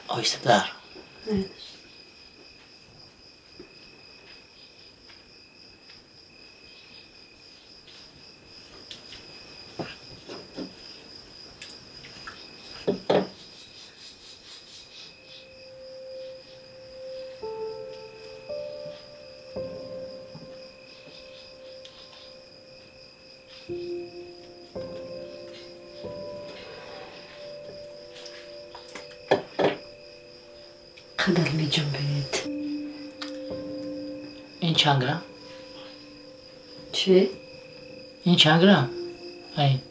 آهسته تر. خدل می جنبید. این چند گرم؟ چی؟ این چند گرم؟ این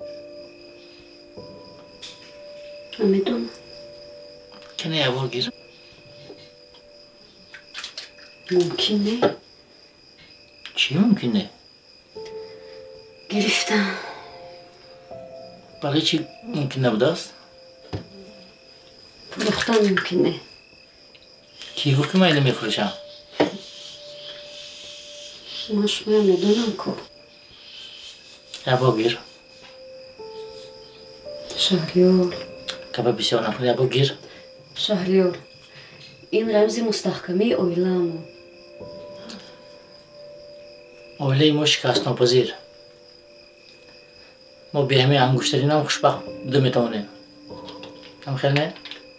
نمیدونم. کنه یه بار گیر. ممکنه. چی ممکنه؟ گرفتم. برای چی ممکن نبوده است؟ فروختن ممکنه. کی گفت که من اینو میفروشم؟ شما میدونم که یه بار گیر. شهریار. که بسیار نکنه یه بار گیر. شهریار، این رمز مستحکمه اویلمو. اویله ما شکست ناپذیر. ما به همه انگشترین هم خوشبخت بوده میتونیم. هم خیلی نه؟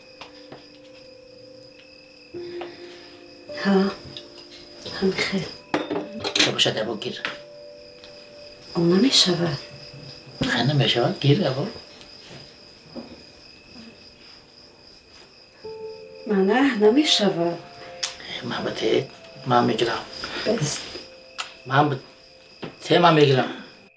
ها، هم خیلی. که باشد یه بار گیر. اون نمیشود. خیلی نمیشود گیر یه بار. نه نمیشود. من به ته من میگیرم. بس. من به ته من میگیرم.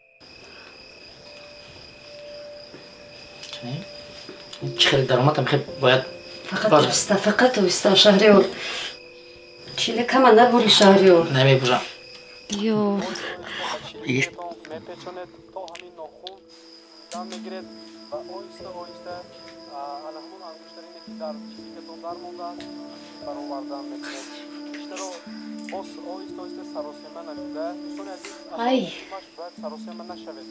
چی خیلی درامت هم خیلی باید فقط اوستا شهریار. چیله کم نبوری شهریار. نمیبرم. دیو. ایش میپیچونه تا همین ناخون دم میگیرید و آهسته آهسته همون انگشترینی که در چیزیکتون در مونده برآوردن میکنید. بیشتر باز آهسته آهسته سراسیمه نشده. دوستان عزیز باید سراسیمه نشوید.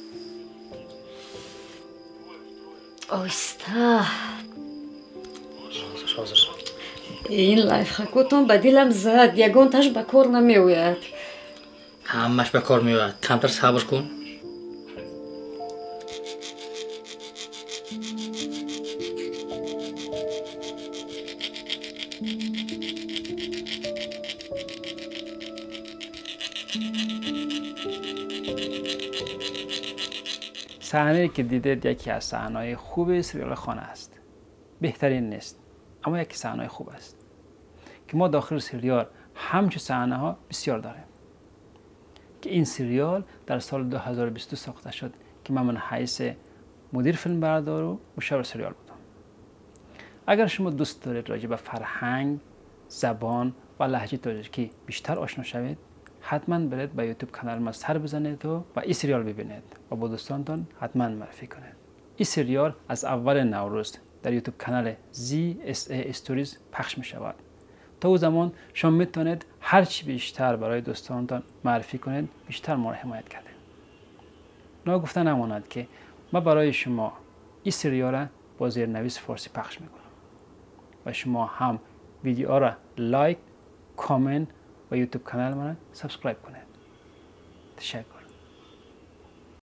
اوستا. حاضر. این لایف خاکوتون به دلم زد. یگان تاش به کار نمیوید. همش به کار میاد. کمتر صبر کن. صحنه‌ای که دیدید یکی از صحنه‌های خوب سریال خانه است. بهترین نیست، اما یکی صحنه خوب است که ما داخل سریال همچون صحنه‌ها بسیار داریم که این سریال در سال 2022 ساخته شد که من حیث مدیر فیلمبردار و مشاور سریال بودم. اگر شما دوست دارید راجع به فرهنگ، زبان و لهجه تاجیکی بیشتر آشنا شوید، حتما برید به یوتیوب کانال ما سر بزنید و این سریال ببینید و با دوستانتان حتما معرفی کنید. این سریال از اول نوروز در یوتیوب کانال ZSA Stories پخش می شود. تا او زمان شما میتونید هر چی بیشتر برای دوستانتان معرفی کنید، بیشتر ما را حمایت کردید. ناگفته نماند که ما برای شما این سریال را با زیرنویس فارسی پخش میکنم و شما هم ویدیو را لایک، کامنت و یوتیوب کانال ما را سابسکرایب کنید. تشکر.